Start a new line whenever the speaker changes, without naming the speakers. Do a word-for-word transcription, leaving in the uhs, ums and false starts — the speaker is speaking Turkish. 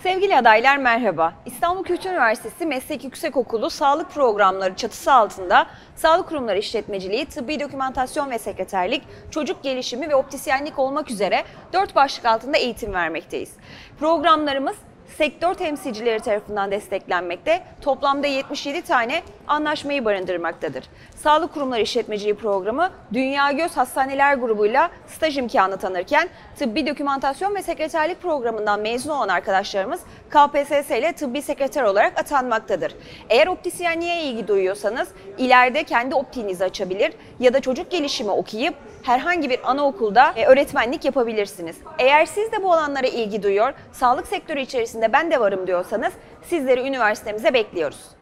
Sevgili adaylar merhaba. İstanbul Kültür Üniversitesi Meslek Yüksekokulu Sağlık Programları çatısı altında Sağlık Kurumları İşletmeciliği, Tıbbi Dokümantasyon ve Sekreterlik, Çocuk Gelişimi ve Optisyenlik olmak üzere dört başlık altında eğitim vermekteyiz. Programlarımız sektör temsilcileri tarafından desteklenmekte, toplamda yetmiş yedi tane anlaşmayı barındırmaktadır. Sağlık Kurumları İşletmeciliği programı Dünya Göz Hastaneler grubuyla staj imkanı tanırken, Tıbbi Dokümantasyon ve Sekreterlik programından mezun olan arkadaşlarımız K P S S ile tıbbi sekreter olarak atanmaktadır. Eğer optisyenliğe ilgi duyuyorsanız ileride kendi optiğinizi açabilir ya da çocuk gelişimi okuyup herhangi bir anaokulda öğretmenlik yapabilirsiniz. Eğer siz de bu alanlara ilgi duyuyor, sağlık sektörü içerisinde ben de varım diyorsanız sizleri üniversitemize bekliyoruz.